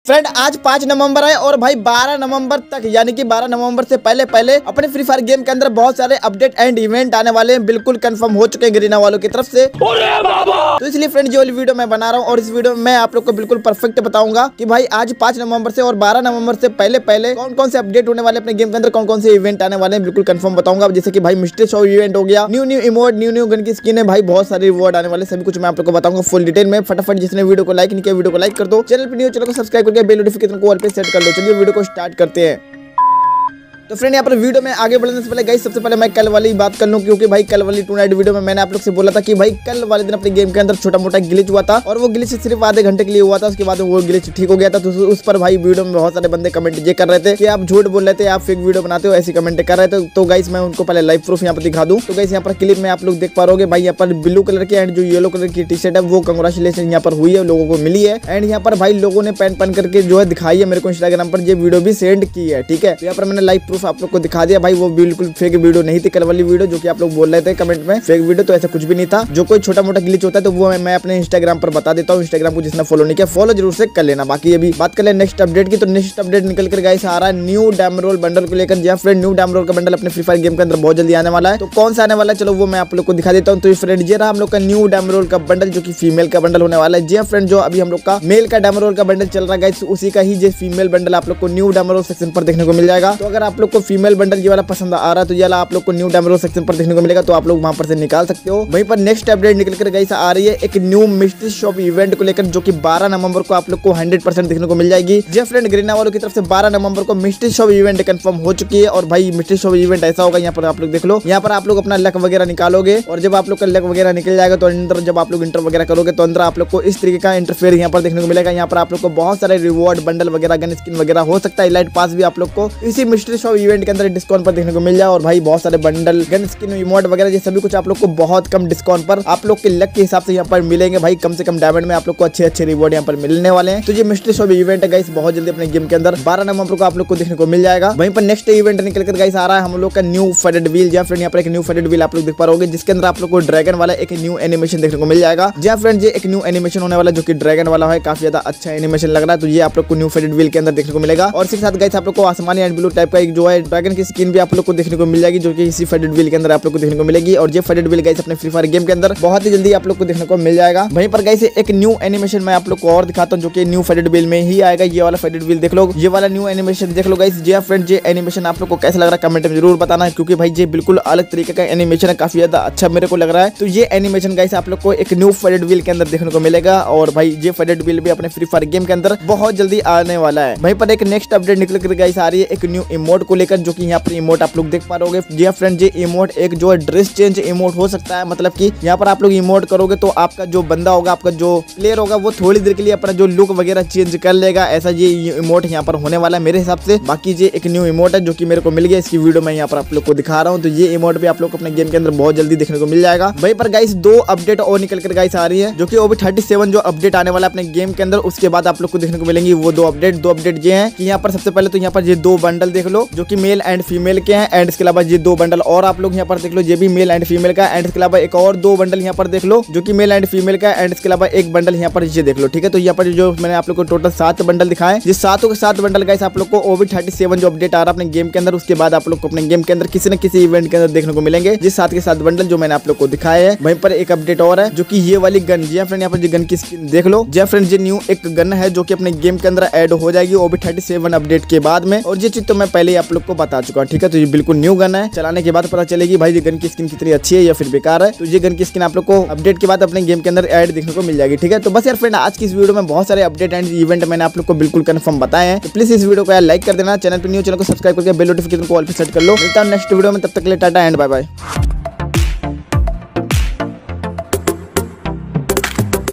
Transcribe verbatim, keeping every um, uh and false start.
Friend आज पाँच नवंबर है और भाई बारह नवंबर तक यानी कि बारह नवंबर से पहले पहले अपने फ्री फायर गेम के अंदर बहुत सारे अपडेट एंड इवेंट आने वाले हैं, बिल्कुल कंफर्म हो चुके हैं गरीना वालों की तरफ से। तो इसलिए फ्रेंड जो वीडियो मैं बना रहा हूँ और इस वीडियो में मैं आप लोग को बिल्कुल परफेक्ट बताऊंगा कि भाई आज पाँच नवंबर से और बारह नवंबर से पहले पहले कौन कौन से अपडेट होने वाले अपने गेम के अंदर, कौन कौन से इवेंट आने वाले हैं, बिल्कुल कंफर्म बताऊंगा। जैसे कि भाई मिस्ट्री शो इवेंट हो गया, new new emote, new new gun की स्किन है, भाई बहुत सारे रिवॉर्ड आने वाले, सभी कुछ मैं आप लोग को बताऊंगा फुल डिटेल में। फटाफट जिसने वीडियो को लाइक नहीं किया वीडियो को लाइक कर दो, चैनल पर न्यू चैनल को सब्सक्राइब करके बेल नोटिफिकेशन को ऑल पे सेट कर लो। चलिए वीडियो को स्टार्ट करते हैं। तो फ्रेंड यहाँ पर वीडियो में आगे बढ़ने से पहले गाइस सबसे पहले मैं कल वाली बात कर लूं, क्योंकि भाई कल वाली टू नाइट वीडियो में मैंने आप लोग से बोला था कि भाई कल वाले दिन अपने गेम के अंदर छोटा मोटा ग्लिच हुआ था और वो ग्लिच सिर्फ आधे घंटे के लिए हुआ था, उसके बाद वो ग्लिच ठीक हो गया था। तो उस पर भाई वीडियो में बहुत सारे बंदे कमेंट ये कर रहे थे कि आप झूठ बोल रहे थे, आप फेक वीडियो बनाते हो, ऐसी कमेंट कर रहे थे। तो गाइस मैं उनको पहले लाइव प्रूफ यहाँ पर दिखा दूं। तो गाइस यहाँ पर क्लिप में आप लोग देख पा रहे भाई यहाँ पर ब्लू कलर की एंड जो येलो कलर की टी शर्ट है वो कंग्रेचुलेशन यहाँ पर हुई है, लोगों को मिली है। एंड यहाँ पर भाई लोगों ने पेन पेन करके जो है दिखाई है मेरे को इंस्टाग्राम पर, ये वीडियो भी सेंड की है, ठीक है। तो यहाँ पर मैंने लाइव प्रूफ आप लोग को दिखा दिया। भाई वो बिल्कुल फेक वीडियो नहीं थी कल वाली वीडियो, जो कि आप लोग बोल रहे थे कमेंट में फेक वीडियो, तो ऐसा कुछ भी नहीं था। जो कोई छोटा मोटा ग्लिच होता है तो वो मैं अपने इंस्टाग्राम पर बता देता हूँ। इंस्टाग्राम को जिसने फॉलो नहीं किया फॉलो जरूर से कर लेना। बाकी अभी बात कर ले नेक्स्ट अपडेट की, तो नेक्स्ट अपडेट निकल कर गाइस आ रहा है न्यू डैमरोल बंडल को लेकर। जी फ्रेंड न्यू डैमरोल का बंडल अपने फ्री फायर गेम के अंदर बहुत जल्दी आने वाला है। तो कौन सा आने वाला है चलो वो मैं आप लोग को दिखा देता हूँ। तो फ्रेंड ये रहा हम लोग का न्यू डैमरोल का बंडल, जो कि फीमेल का बंडल होने वाला है। जी फ्रेंड जो अभी हम लोग का मेल का डैमरोल का बंडल चल रहा है गाइस, उसी का ही जो फीमेल बंडल आप लोग को न्यू डैमरोल सेक्शन पर देखने को मिल जाएगा। तो अगर आप लोग को फीमेल बंडल ये वाला पसंद आ रहा है तो ये आप लोग को न्यू डैमरोल सेक्शन पर देखने को मिलेगा, तो आप लोग वहां पर से निकाल सकते हो। वहीं पर नेक्स्ट अपडेट निकल कर गाइस आ रही है एक न्यू मिस्ट्री शॉप इवेंट को लेकर, जो कि बारह नवंबर को आप लोग को हंड्रेड परसेंट देखने को मिल जाएगी। जी फ्रेंड गरीना वालों की तरफ से बारह नवंबर को मिस्ट्री शॉप इवेंट कंफर्म हो चुकी है। और भाई मिस्ट्री शॉप इवेंट ऐसा होगा, यहाँ पर आप लोग देख लो, यहाँ पर आप लोग अपना लक वगैरह निकालोगे और जब आप लोग का लक वगैरह निकल जाएगा तो अंदर जब आप लोग इंटर वगैरह करोगे तो अंदर आप लोग को इस तरीके का इंटरफेयर यहाँ पर देखने को मिलेगा। यहाँ पर आप लोग को बहुत सारे रिवॉर्ड बंडल वगैरह गन स्किन वगैरह हो सकता है, लाइट पास भी आप लोग को इसी मिस्ट्री शॉप इवेंट के अंदर डिस्काउंट पर देखने को मिल जाए। और भाई बहुत सारे बंडल गन स्किन इमोट वगैरह ये सभी कुछ आप लोग को बहुत कम डिस्काउंट पर आप लोग के लक के हिसाब से यहाँ पर मिलेंगे। भाई कम से कम डायमंड में आप लोग को अच्छे अच्छे रिवॉर्ड यहाँ पर मिलने वाले हैं। तो ये मिस्ट्री शॉप इवेंट है गाइस बहुत जल्दी अपने गेम के अंदर बारह नवंबर को आप लोग को देखने को मिल जाएगा। वहीं पर नेक्स्ट इवेंट निकल कर गाइस आ रहा है हम लोग का न्यू फेडेड व्हील। जहाँ फ्रेंड यहाँ पर एक न्यू फेडेड व्हील आप लोग देख पा रहे, जिसके अंदर आप लोग को ड्रैगन वाला एक न्यू एनिमेशन देखने को मिल जाएगा। जहाँ फ्रेंड ये एक न्यू एनिमेशन होने वाला जो कि ड्रैगन वाला है, काफी ज्यादा अच्छा एनिमेशन लग रहा है। तो ये आप लोग को न्यू फेडेड व्हील के अंदर देखने को मिलेगा। और इसके साथ गाइस आप लोग को आसमानी एंड ब्लू टाइप का एक जो है ड्रैगन की स्किन भी आप लोग को देखने को मिल जाएगी, जो कि इसी फेडेड व्हील के अंदर आप लोग को देखने को मिलेगी। और ये फेडेड व्हील गाइस अपने फ्री फायर गेम के अंदर बहुत ही जल्दी आप लोग को देखने को मिल जाएगा। वहीं पर गाइस एक न्यू एनिमेशन मैं आप लोग को और दिखाता हूं, जो कि न्यू फेडेड व्हील में ही आएगा। ये वाला फेडेड व्हील देख लो, ये वाला न्यू एनिमेशन देख लो गाइस। जी फ्रेंड ये एनिमेशन आप लोग को कैसा लग रहा है कमेंट में जरूर बताना, क्योंकि भाई ये बिल्कुल अलग तरीके का एनिमेशन है, काफी ज्यादा अच्छा मेरे को लग रहा है। तो ये एनिमेशन गाइस आप लोग को एक न्यू फेडेड व्हील के अंदर देखने को मिलेगा। और भाई ये फेडेड व्हील भी अपने फ्री फायर गेम के अंदर बहुत जल्दी आने वाला है। वहीं पर एक नेक्स्ट अपडेट निकल कर गाइस आ रही है एक न्यू इमोट को लेकर, जो कि यहाँ पर इमोट आप लोग देख पा रहे हो। जी फ्रेंड ये इमोट एक जो है ड्रेस चेंज इमोट हो सकता है, मतलब कि यहाँ पर आप लोग इमोट करोगे तो आपका जो बंदा होगा, आपका जो प्लेयर होगा वो थोड़ी देर के लिए अपना जो लुक वगैरह चेंज कर लेगा, ऐसा ये इमोट यहाँ पर होने वाला है मेरे हिसाब से। बाकी ये एक न्यू इमोट है जो कि मेरे को मिल गया, इसकी वीडियो मैं यहाँ पर आप लोग को दिखा रहा हूँ। तो ये इमोट भी आप लोग को अपने गेम के अंदर बहुत जल्दी देखने को मिल जाएगा। वहीं पर गाइस दो अपडेट और निकल कर गाइस आ रही है, जो कि वो भी थर्टी सेवन जो अपडेट आने वाला है अपने गेम के अंदर, उसके बाद आप लोग को देखने को मिलेंगी वो दो अपडेट। दो अपडेट ये है कि यहाँ पर सबसे पहले तो यहाँ पर ये दो बंडल देख लो, जो कि मेल एंड फीमेल के हैं। एंड इसके अलावा ये दो बंडल और आप लोग यहाँ पर देख लो, ये भी मेल एंड फीमेल का। एंड इसके अलावा एक और दो बंडल यहाँ पर देख लो, जो कि मेल एंड फीमेल का। एंड इसके अलावा एक बंडल यहाँ पर ये देख लो, ठीक है। तो यहाँ पर जो मैंने आप लोग को टोटल सात बंडल दिखाए, जिस सातों के सात बंडल गाइस आप लोग को ओवी थर्टी सेवन जो अपडेट आ रहा है अपने गेम के अंदर, उसके बाद आप लोग को अपने गेम के अंदर किसी न किसी इवेंट के अंदर देखने को मिलेंगे, जिस सात के सात बंडल जो मैंने आप लोग को दिखाए हैं। वहीं पर एक अपडेट और है, जो कि ये वाली गन। जी फ्रेंड यहाँ पर गन की स्किन देख लो। जी फ्रेंड ये न्यू एक गन है जो कि अपने गेम के अंदर ऐड हो जाएगी ओवी थर्टी सेवन अपडेट के बाद में। और ये चीज तो मैं पहले ही आप लोग को बता चुका हूँ, ठीक है। तो ये बिल्कुल न्यू गन है, चलाने के बाद पता चलेगी भाई ये गन की स्किन कितनी अच्छी है या फिर बेकार है। तो ये गन की स्किन आप लोग को अपडेट के बाद अपने गेम के अंदर ऐड देखने को मिल जाएगी, ठीक है। तो बस यार फ्रेंड आज की इस वीडियो में बहुत सारे अपडेट एंड इवेंट मैंने आप लोग को बिल्कुल कंफर्म बताए हैं। तो प्लीज इस वीडियो को यार लाइक कर देना, चैनल पर न्यू चैनल को सब्सक्राइब करके बेल नोटिफिकेशन को ऑल पे सेट कर लो। मिलता हूं नेक्स्ट वीडियो में, तब तक के लिए टाटा एंड बाय बाय।